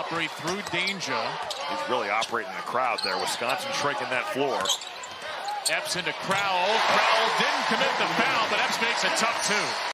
operate through danger. He's really operating the crowd there. Wisconsin shrinking that floor. Epps into Crowell. Crowell didn't commit the foul, but Epps makes a tough two.